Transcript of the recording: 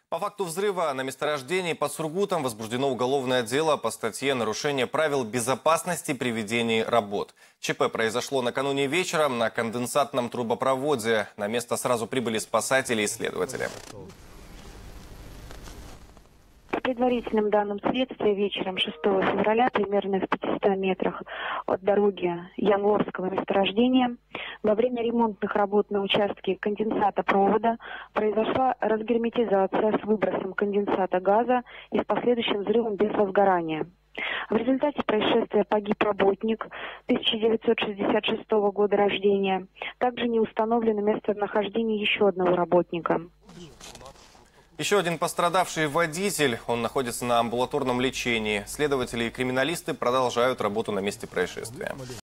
По факту взрыва на месторождении под Сургутом возбуждено уголовное дело по статье «Нарушение правил безопасности при ведении работ». ЧП произошло накануне вечером на конденсатном трубопроводе. На место сразу прибыли спасатели и следователи. По предварительным данным следствия, вечером 6 февраля, примерно в 500 метрах от дороги Янловского месторождения, во время ремонтных работ на участке конденсата провода произошла разгерметизация с выбросом конденсата газа и с последующим взрывом без возгорания. В результате происшествия погиб работник 1966 года рождения. Также не установлено местонахождение еще одного работника. Еще один пострадавший водитель. Он находится на амбулаторном лечении. Следователи и криминалисты продолжают работу на месте происшествия.